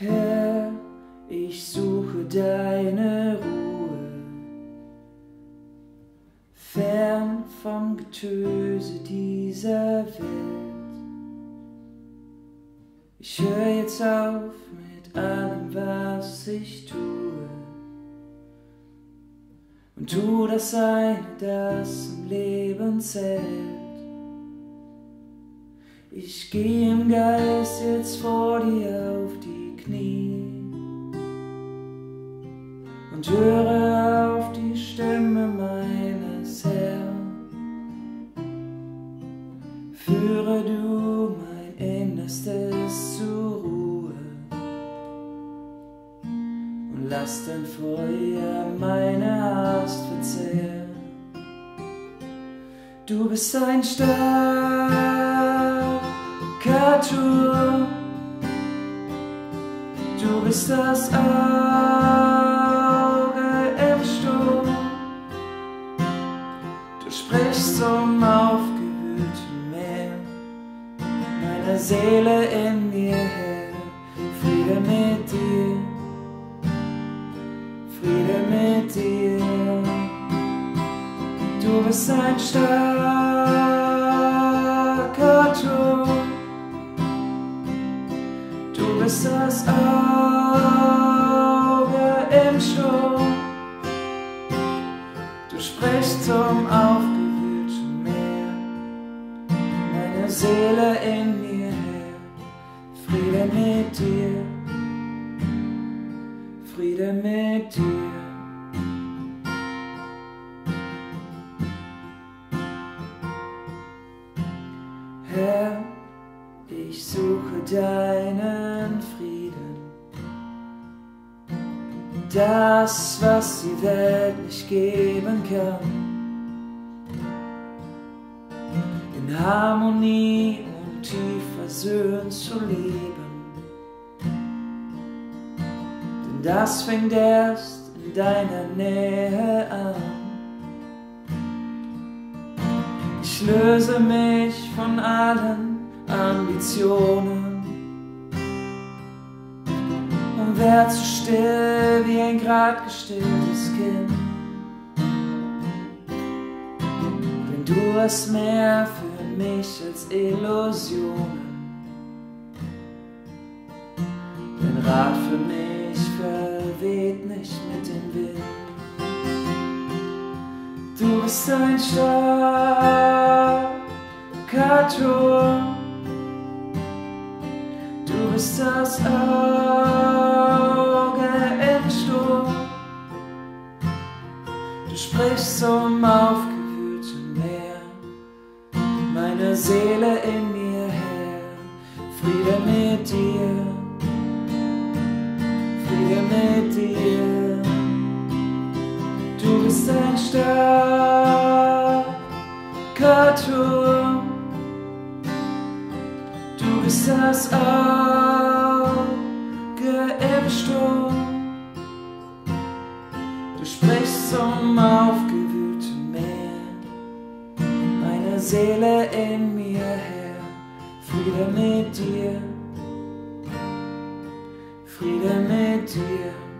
Herr, ich suche deine Ruhe, fern vom Getöse dieser Welt. Ich höre jetzt auf mit allem, was ich tue, und tu das eine, das im Leben zählt. Ich geh im Geist jetzt vor dir auf die Knie und höre auf die Stimme meines Herrn. Führe du mein Innerstes zur Ruhe und lass dein Feuer meine Hast verzehren. Du bist ein starker Turm, du bist das Auge im Sturm. Du sprichst zum aufgewühlten Meer, meiner Seele in mir her. Friede mit dir, Friede mit dir. Du bist ein starker Turm, du bist das Auge im Sturm. Du sprichst zum aufgewühlten Meer, meine Seele in mir her. Friede mit dir, Friede mit dir. Herr, ich suche deinen Frieden, das, was die Welt nicht geben kann, in Harmonie und tief versöhnt zu leben. Denn das fängt erst in deiner Nähe an. Ich löse mich von allen Ambitionen und werd so still wie ein grad gestilltes Kind. Denn du hast mehr für mich als Illusionen. Dein Rat für mich verweht nicht mit dem Wind. Du bist ein starker Turm, du bist das Auge im Sturm. Du sprichst zum aufgewühlten Meer, meine Seele in mir her. Friede mit dir, Friede mit dir. Du bist ein starker Turm, du bist das Auge im Sturm. Du sprichst zum aufgewühlten Meer, meine Seele in mir her. Friede mit dir, Friede mit dir.